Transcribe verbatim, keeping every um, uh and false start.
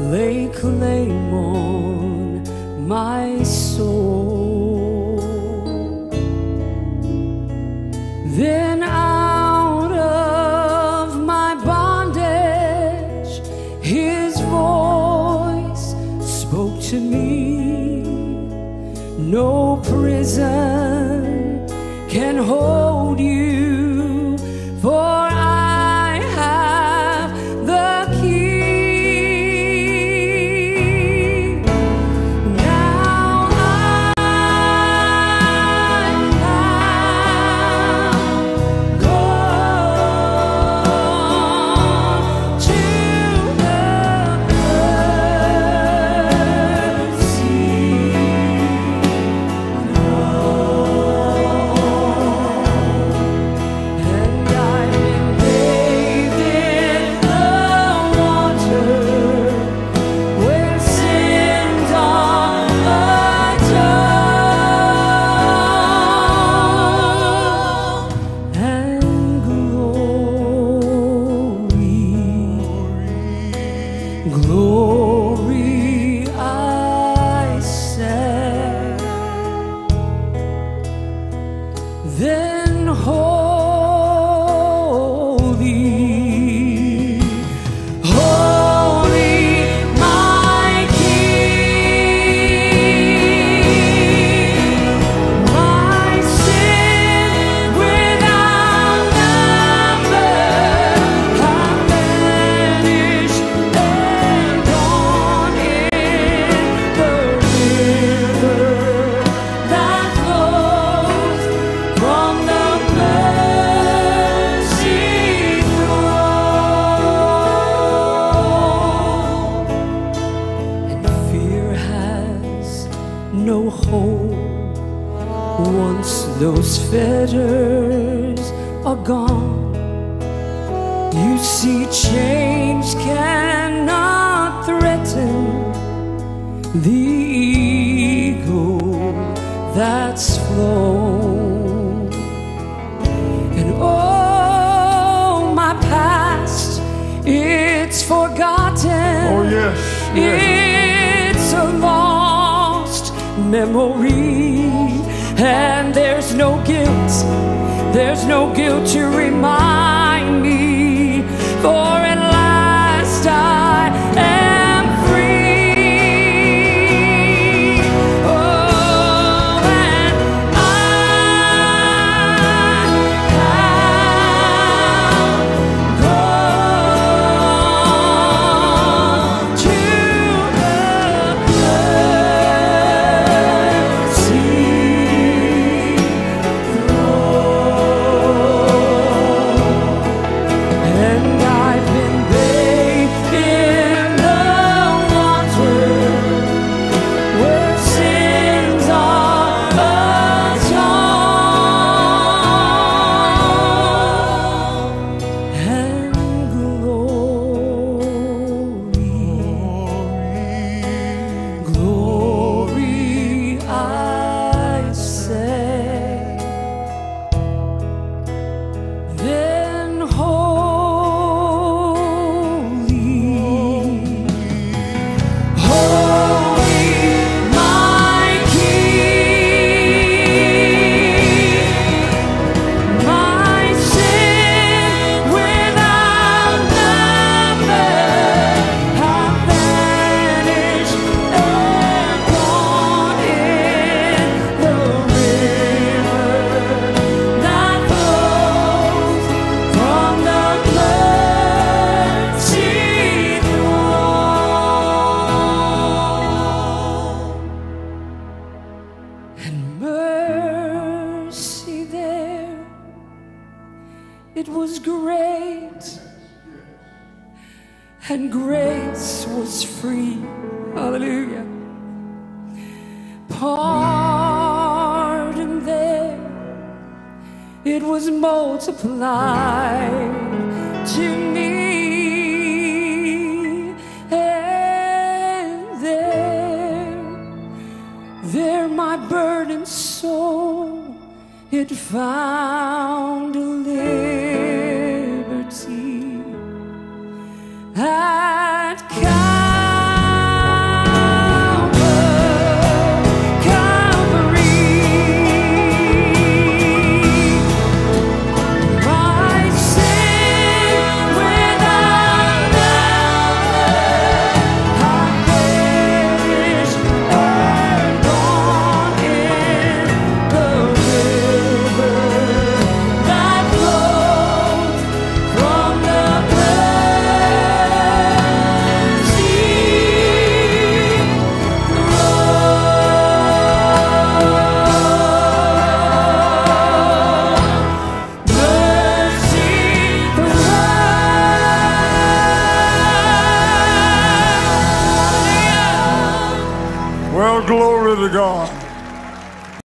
lay claim on my soul. Then out of my bondage his voice spoke to me. No prison can hold you, for I have the key. Now I'm bound, gone to the mercy and I've been bathed in the water where sins are atoned, and glory, glory I sang. Then holy, holy my King, my sin without number have vanished and gone in the river that flows from the mercy throne. And fear has no hold once those fetters are gone. You see, change cannot threaten the eagle that's flown. And oh, my past, it's forgotten. Oh, yes, yes. It's a lost memory, and there's no guilt, there's no guilt to remind me, for at last I am free. Oh, and I have gone to the mercy throne, and I've been bathed in the water where sins are atoned, and glory, glory I say. Then holy, holy my King, my sin without number have vanished and gone in the river that flows from the mercy throne. And mercy there, it was great, and grace was free. Hallelujah. Pardon there, it was multiplied to me, and there, there my burdened soul, it found a liberty at Calvary. Glory to God.